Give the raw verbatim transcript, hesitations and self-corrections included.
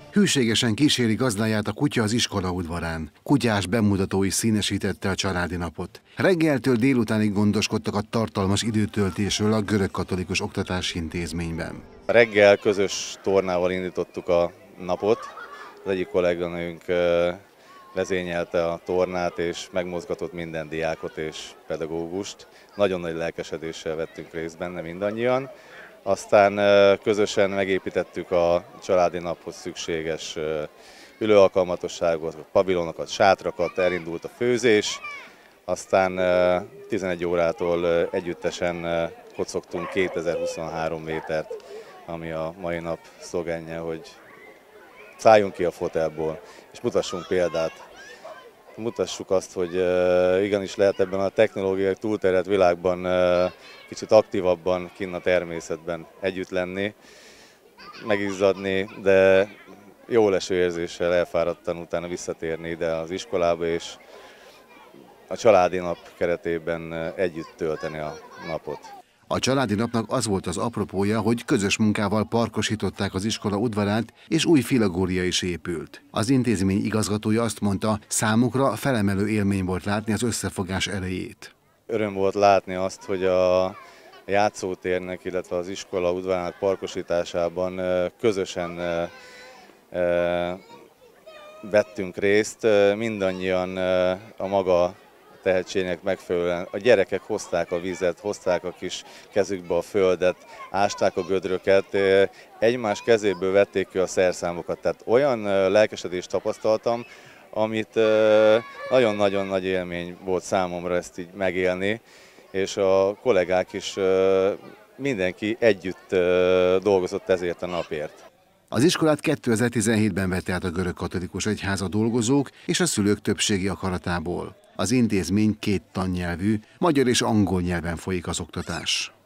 Hűségesen kíséri gazdáját a kutya az iskola udvarán. Kutyás bemutató is színesítette a családi napot. Reggeltől délutánig gondoskodtak a tartalmas időtöltésről a görögkatolikus oktatási intézményben. Reggel közös tornával indítottuk a napot. Az egyik kolléganőnk vezényelte a tornát, és megmozgatott minden diákot és pedagógust. Nagyon nagy lelkesedéssel vettünk részt benne mindannyian. Aztán közösen megépítettük a családi naphoz szükséges ülőalkalmatosságot, pavilonokat, sátrakat, elindult a főzés. Aztán tizenegy órától együttesen kocogtunk kétezer-huszonhárom métert, ami a mai nap szlogenje, hogy szálljunk ki a fotelból, és mutassunk példát. Mutassuk azt, hogy igenis lehet ebben a technológiai túlterhelt világban kicsit aktívabban kinn a természetben együtt lenni, megizzadni, de jó leső érzéssel elfáradtan utána visszatérni ide az iskolába, és a családi nap keretében együtt tölteni a napot. A családi napnak az volt az apropója, hogy közös munkával parkosították az iskola udvarát, és új filagória is épült. Az intézmény igazgatója azt mondta, számukra felemelő élmény volt látni az összefogás erejét. Öröm volt látni azt, hogy a játszótérnek, illetve az iskola udvarának parkosításában közösen vettünk részt, mindannyian a maga tehetségnek megfelelően. A gyerekek hozták a vizet, hozták a kis kezükbe a földet, ásták a gödröket, egymás kezéből vették ki a szerszámokat. Tehát olyan lelkesedést tapasztaltam, amit nagyon-nagyon nagy élmény volt számomra ezt így megélni, és a kollégák is, mindenki együtt dolgozott ezért a napért. Az iskolát kétezer-tizenhétben vette át a görögkatolikus egyház a dolgozók és a szülők többségi akaratából. Az intézmény két tannyelvű, magyar és angol nyelven folyik az oktatás.